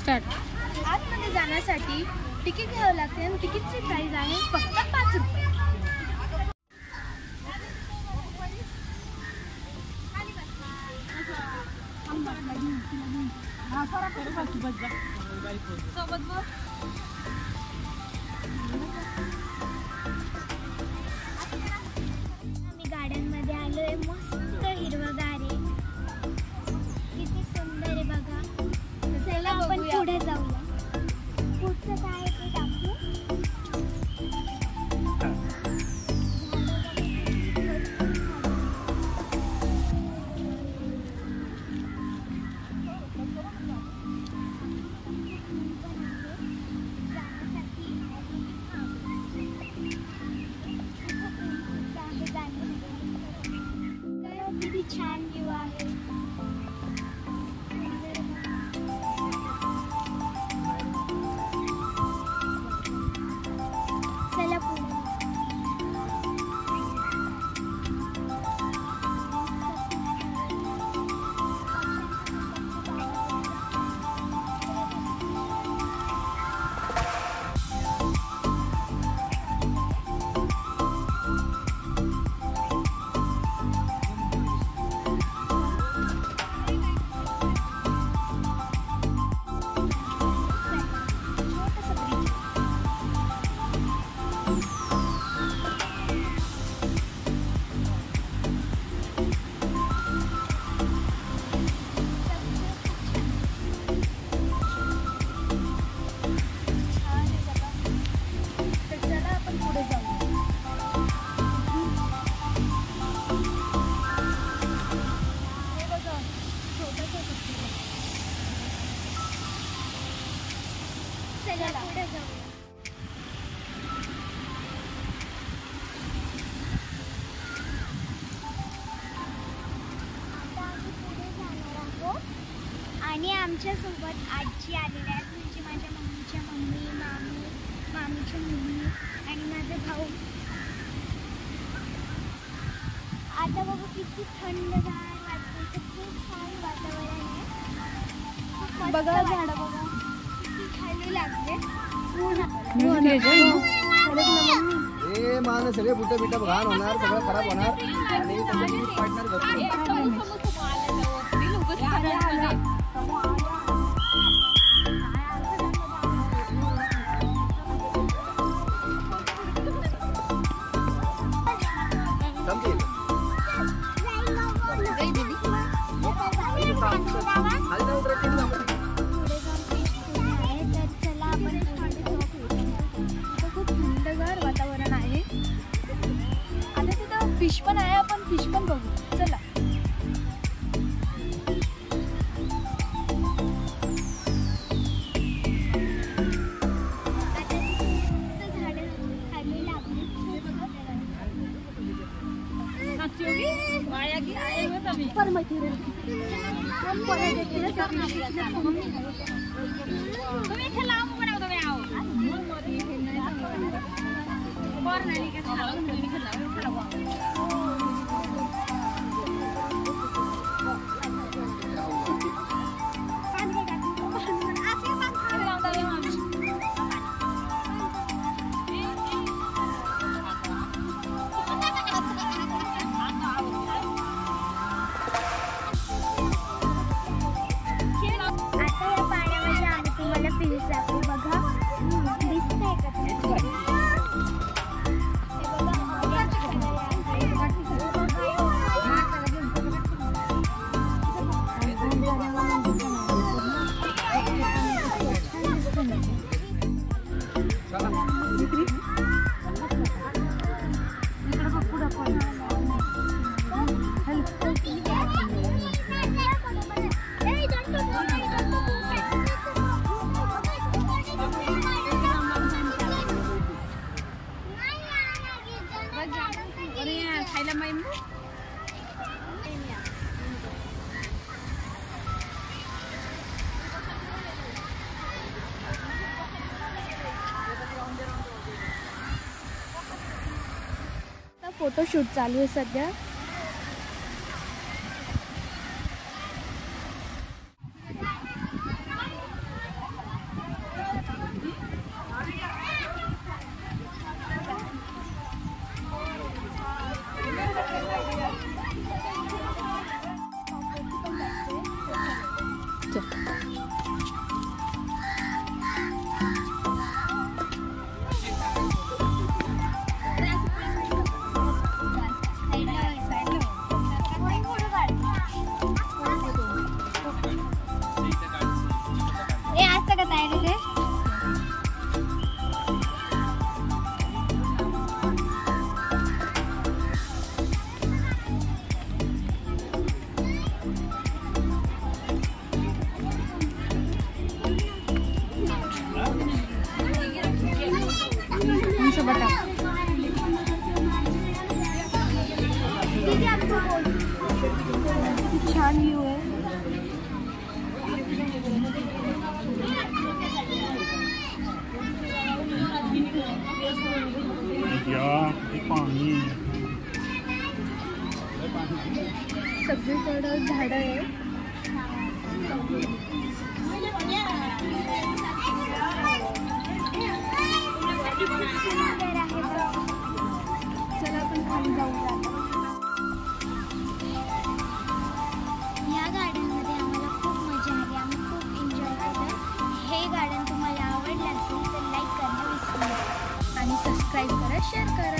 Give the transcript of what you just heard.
आतमध्ये जाण्यासाठी तिकीट घ्यावं लागते आणि तिकीटची प्राइस आहे फक्त 5 रुपये. आम्ही गार्डनमध्ये आलोय. मस्त हिरवगार आहे, किती सुंदर आहे बघा. चला आपण पुढे जाऊया. पुढचं काय ते दाखवू. किती छान व्ह्यू आहे. चला पुढे. चला पुढे जाऊया. आता आम्ही पुढे जाणार आहोत आणि आमच्या सोबत आजी आलेल्या आहेत, म्हणजे माझ्या मम्मीच्या मम्मी, मामी, मामीच्या मुली आणि माझे भाऊ. आता बघू किती थंडगार वाटते. खूप छान वातावरण आहे. बघा झाडं बघा खाली लागले. हे मान सगळे बुट बिट घाण होणार, सगळं खराब होणार आणि पार्टनर वातावरण आहे. आता तिथं फिश पण आहे, आपण फिश पण बघू. चला. फोटोशूट चालू आहे सध्या. छान व्ह्यू आहे. सगळीकडं झाडं आहे. चला आपण खाली जाऊया. या गार्डनमध्ये आम्हाला खूप मजा आली. आम्ही खूप एन्जॉय केलं. हे गार्डन तुम्हाला आवडलं असेल तर लाईक करणं विसरू नका आणि सबस्क्राईब करा, शेअर करा.